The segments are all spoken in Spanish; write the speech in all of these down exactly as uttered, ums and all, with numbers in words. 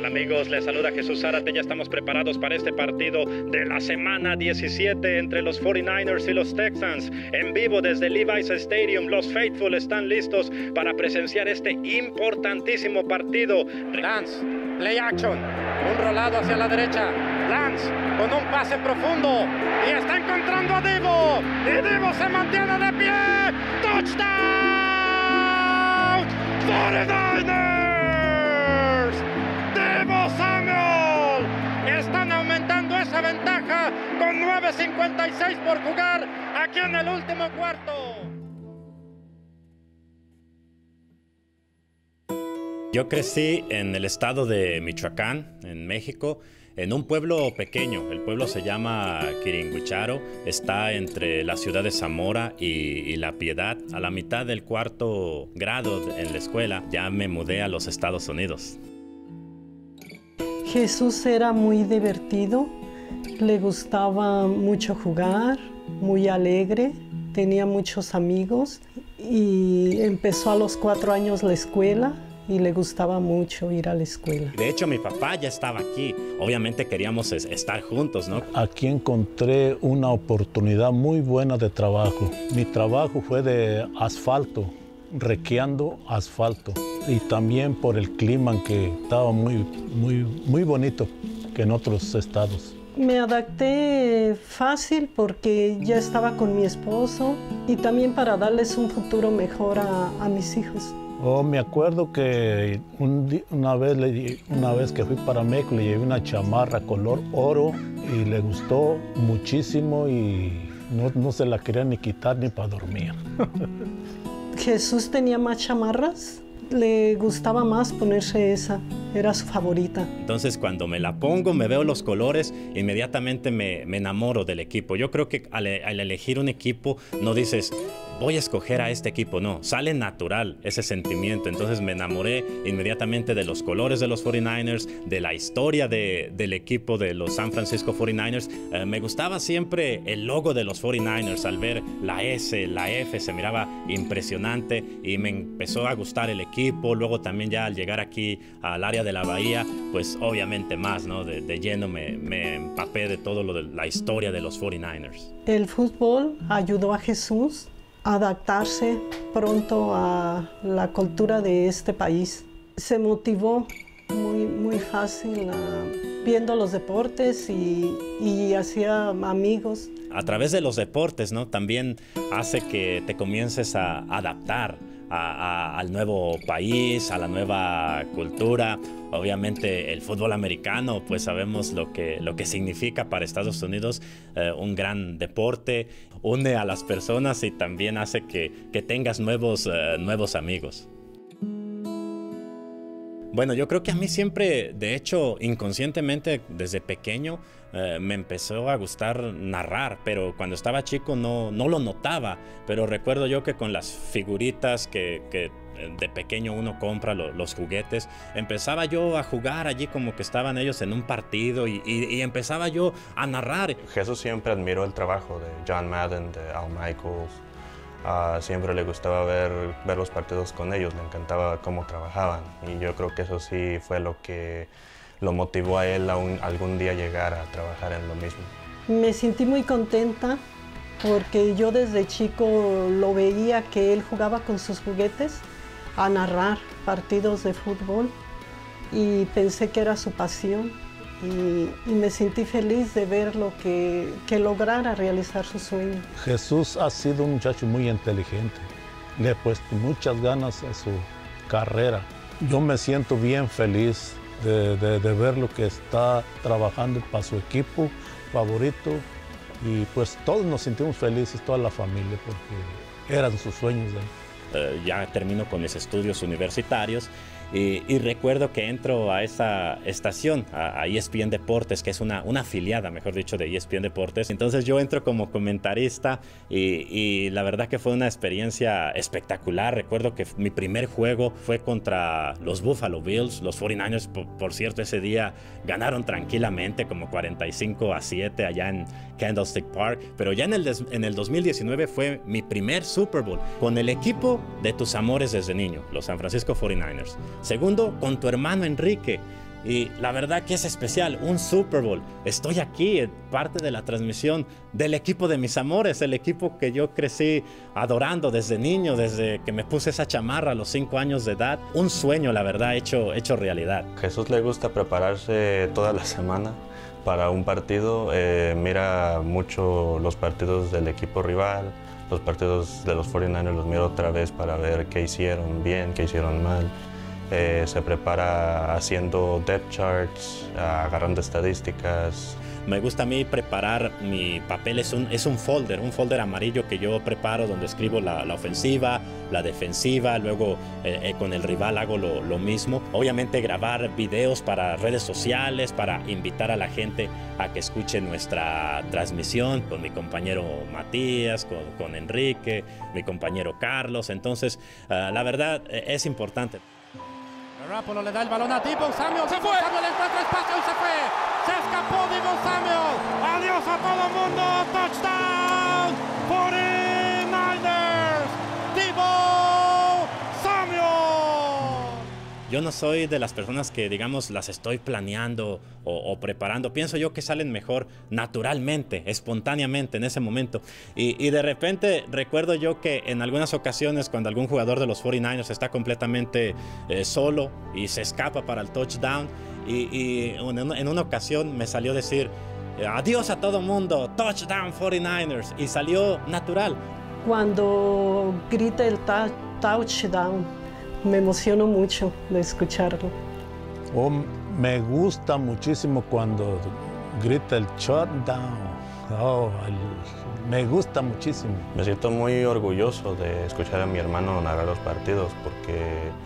Hola amigos, les saluda Jesús Zárate. Ya estamos preparados para este partido de la semana diecisiete entre los cuarenta y nueve ers y los Texans. En vivo desde Levi's Stadium, los Faithful están listos para presenciar este importantísimo partido. Lance, play action, un rolado hacia la derecha. Lance con un pase profundo y está encontrando a Deebo. Y Deebo se mantiene de pie. ¡Touchdown! cuarenta y nueve ers. Deebo Samuel. Están aumentando esa ventaja con nueve cincuenta y seis por jugar aquí en el último cuarto. Yo crecí en el estado de Michoacán, en México, en un pueblo pequeño. El pueblo se llama Quiringuicharo, está entre la ciudad de Zamora y, y La Piedad. A la mitad del cuarto grado en la escuela ya me mudé a los Estados Unidos. Jesús era muy divertido, le gustaba mucho jugar, muy alegre, tenía muchos amigos y empezó a los cuatro años la escuela. Y le gustaba mucho ir a la escuela. De hecho, mi papá ya estaba aquí. Obviamente queríamos estar juntos, ¿no? Aquí encontré una oportunidad muy buena de trabajo. Mi trabajo fue de asfalto, requeando asfalto. Y también por el clima que estaba muy, muy, muy bonito que en otros estados. Me adapté fácil porque ya estaba con mi esposo y también para darles un futuro mejor a, a mis hijos. Oh, me acuerdo que un, una, vez le, una vez que fui para México le llevé una chamarra color oro y le gustó muchísimo y no, no se la quería ni quitar ni para dormir. Jesús tenía más chamarras, le gustaba más ponerse esa, era su favorita. Entonces cuando me la pongo, me veo los colores, inmediatamente me, me enamoro del equipo. Yo creo que al, al elegir un equipo no dices, voy a escoger a este equipo, no, sale natural ese sentimiento. Entonces me enamoré inmediatamente de los colores de los cuarenta y nueve ers, de la historia de, del equipo de los San Francisco cuarenta y nueve ers. Eh, me gustaba siempre el logo de los cuarenta y nueve ers, al ver la S, la F, se miraba impresionante y me empezó a gustar el equipo. Luego también ya al llegar aquí al área de la Bahía, pues obviamente más, ¿no? De, de lleno me, me empapé de todo lo de la historia de los cuarenta y nueve ers. El fútbol ayudó a Jesús adaptarse pronto a la cultura de este país. Se motivó muy, muy fácil uh, viendo los deportes y, y hacía amigos. A través de los deportes, ¿no? También hace que te comiences a adaptar a, a, al nuevo país, a la nueva cultura. Obviamente el fútbol americano, pues sabemos lo que, lo que significa para Estados Unidos, eh, un gran deporte, une a las personas y también hace que, que tengas nuevos, eh, nuevos amigos. Bueno, yo creo que a mí siempre, de hecho, inconscientemente, desde pequeño, eh, me empezó a gustar narrar, pero cuando estaba chico no, no lo notaba. Pero recuerdo yo que con las figuritas que, que de pequeño uno compra, lo, los juguetes, empezaba yo a jugar allí como que estaban ellos en un partido y, y, y empezaba yo a narrar. Jesús siempre admiró el trabajo de John Madden, de Al Michaels. Uh, siempre le gustaba ver, ver los partidos con ellos, le encantaba cómo trabajaban y yo creo que eso sí fue lo que lo motivó a él a un, algún día llegar a trabajar en lo mismo. Me sentí muy contenta porque yo desde chico lo veía que él jugaba con sus juguetes a narrar partidos de fútbol y pensé que era su pasión. Y, y me sentí feliz de ver lo que, que lograra realizar su sueño. Jesús ha sido un muchacho muy inteligente. Le he puesto muchas ganas a su carrera. Yo me siento bien feliz de, de, de ver lo que está trabajando para su equipo favorito. Y pues todos nos sentimos felices, toda la familia, porque eran sus sueños de él. Uh, ya termino con mis estudios universitarios y, y recuerdo que entro a esa estación, a, a E S P N Deportes, que es una, una afiliada, mejor dicho, de E S P N Deportes. Entonces yo entro como comentarista y, y la verdad que fue una experiencia espectacular. Recuerdo que mi primer juego fue contra los Buffalo Bills. Los cuarenta y nueve ers, por, por cierto, ese día ganaron tranquilamente como cuarenta y cinco a siete allá en Candlestick Park. Pero ya en el, des, en el dos mil diecinueve fue mi primer Super Bowl con el equipo de tus amores desde niño, los San Francisco cuarenta y nueve ers. Segundo, con tu hermano Enrique. y la verdad que es especial, un Super Bowl. Estoy aquí, parte de la transmisión del equipo de mis amores, el equipo que yo crecí adorando desde niño, desde que me puse esa chamarra a los cinco años de edad. Un sueño, la verdad, hecho, hecho realidad. Jesús le gusta prepararse toda la semana para un partido, eh, mira mucho los partidos del equipo rival, los partidos de los cuarenta y nueve los miro otra vez para ver qué hicieron bien, qué hicieron mal. Eh, se prepara haciendo depth charts, agarrando estadísticas. Me gusta a mí preparar, mi papel es un, es un folder, un folder amarillo que yo preparo donde escribo la, la ofensiva, la defensiva, luego eh, eh, con el rival hago lo, lo mismo. Obviamente grabar videos para redes sociales, para invitar a la gente a que escuche nuestra transmisión con mi compañero Matías, con, con Enrique, mi compañero Carlos. Entonces, uh, la verdad eh, es importante. Garoppolo le da el balón a Deebo Samuel. ¡Se fue! Samuel encuentra espacio y se fue. Se escapó Deebo Samuel. Adiós a todo el mundo. Touchdown. cuarenta y nueve ers. Deebo Samuel. Yo no soy de las personas que, digamos, las estoy planeando o, o preparando. Pienso yo que salen mejor naturalmente, espontáneamente en ese momento. Y, y de repente recuerdo yo que en algunas ocasiones cuando algún jugador de los cuarenta y nueve ers está completamente eh, solo y se escapa para el touchdown, y, y en, en una ocasión me salió decir adiós a todo mundo, touchdown cuarenta y nueve ers, y salió natural. Cuando grita el touchdown, me emociono mucho de escucharlo. Oh, me gusta muchísimo cuando grita el shutdown. Oh, el, me gusta muchísimo. Me siento muy orgulloso de escuchar a mi hermano narrar los partidos porque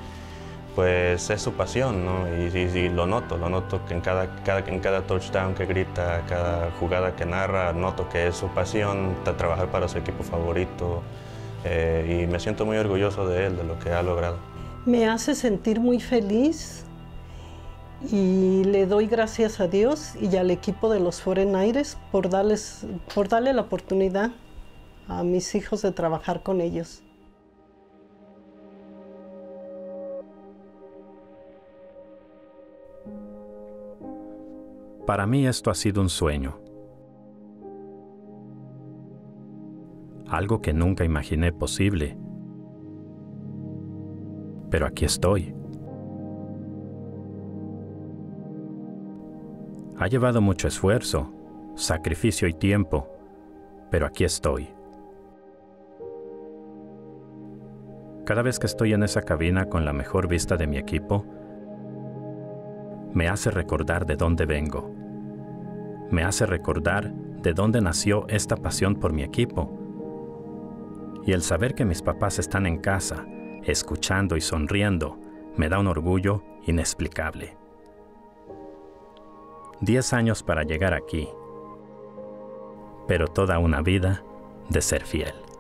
pues es su pasión, ¿no? Y, y, y lo noto, lo noto que en cada, cada, en cada touchdown que grita, cada jugada que narra, noto que es su pasión, de trabajar para su equipo favorito, eh, y me siento muy orgulloso de él, de lo que ha logrado. Me hace sentir muy feliz y le doy gracias a Dios y al equipo de los cuarenta y nueve ers por, darles, por darle la oportunidad a mis hijos de trabajar con ellos. Para mí esto ha sido un sueño. Algo que nunca imaginé posible. Pero aquí estoy. Ha llevado mucho esfuerzo, sacrificio y tiempo, pero aquí estoy. Cada vez que estoy en esa cabina con la mejor vista de mi equipo, me hace recordar de dónde vengo. Me hace recordar de dónde nació esta pasión por mi equipo. Y el saber que mis papás están en casa, escuchando y sonriendo, me da un orgullo inexplicable. Diez años para llegar aquí, pero toda una vida de ser fiel.